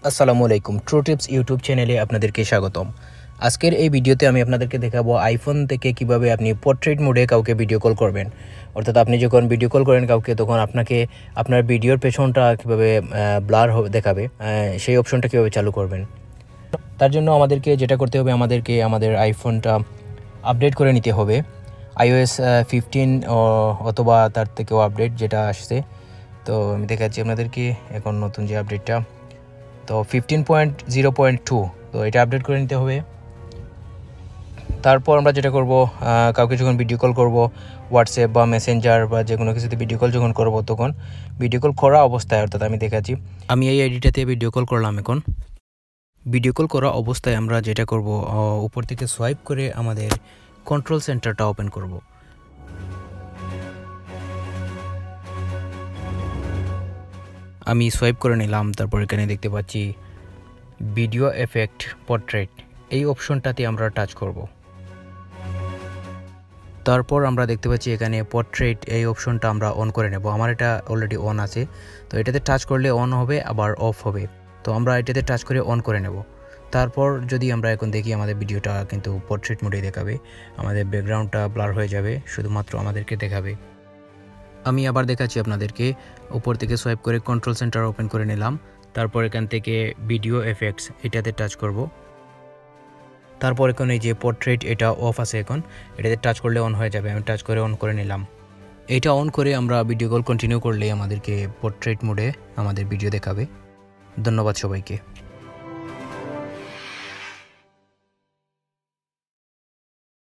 আসসালামু আলাইকুম true tips YouTube চ্যানেলে আপনাদেরকে স্বাগতম। আজকের এই ভিডিওতে আমি আপনাদেরকে দেখাবো আইফোন থেকে কিভাবে আপনি পোর্ট্রেট মোডে কাউকে ভিডিও কল করবেন। অর্থাৎ আপনি যখন ভিডিও কল করেন কাউকে, তখন আপনাকে আপনার ভিডিওর পেছনটা কীভাবে ব্লার দেখাবে, সেই অপশনটা কীভাবে চালু করবেন। তার জন্য আমাদেরকে যেটা করতে হবে, আমাদের আইফোনটা আপডেট করে নিতে হবে। iOS 15 অথবা তার থেকেও আপডেট যেটা আসছে। তো আমি দেখাচ্ছি আপনাদেরকে এখন নতুন যে আপডেটটা, তো 15.0.2, তো এটা আপডেট করে নিতে হবে। তারপর আমরা যেটা করব, কাউকে যখন ভিডিও কল করব, হোয়াটসঅ্যাপ বা মেসেঞ্জার বা যে কোনো কিছুতে ভিডিও কল যখন করব, তখন ভিডিও কল করা অবস্থায়, অর্থাৎ আমি দেখাচ্ছি, আমি এই আইডিটাতে ভিডিও কল করলাম। এখন ভিডিও কল করা অবস্থায় আমরা যেটা করব, উপর থেকে সোয়াইপ করে আমাদের কন্ট্রোল সেন্টারটা ওপেন করব। আমি সোয়াইপ করে নিলাম। তারপর এখানে দেখতে পাচ্ছি ভিডিও এফেক্ট পোর্ট্রেট, এই অপশনটাতে আমরা টাচ করব। তারপর আমরা দেখতে পাচ্ছি এখানে পোর্ট্রেট, এই অপশনটা আমরা অন করে নেব। আমার এটা অলরেডি অন আছে, তো এটাতে টাচ করলে অন হবে আবার অফ হবে। তো আমরা এটাতে টাচ করে অন করে নেব। তারপর যদি আমরা এখন দেখি, আমাদের ভিডিওটা কিন্তু পোর্ট্রেট মোডে দেখাবে, আমাদের ব্যাকগ্রাউন্ডটা ব্লার হয়ে যাবে, শুধুমাত্র আমাদেরকে দেখাবে। আমি আবার দেখাচ্ছি আপনাদেরকে, উপর থেকে সোয়াইপ করে কন্ট্রোল সেন্টার ওপেন করে নিলাম। তারপর এখান থেকে ভিডিও এফেক্টস, এটাতে টাচ করব। তারপর এখন এই যে পোর্ট্রেট, এটা অফ আছে, এখন এটাতে টাচ করলে অন হয়ে যাবে। আমি টাচ করে অন করে নিলাম। এটা অন করে আমরা ভিডিও কল কন্টিনিউ করলে আমাদেরকে পোর্ট্রেট মোডে আমাদের ভিডিও দেখাবে। ধন্যবাদ সবাইকে।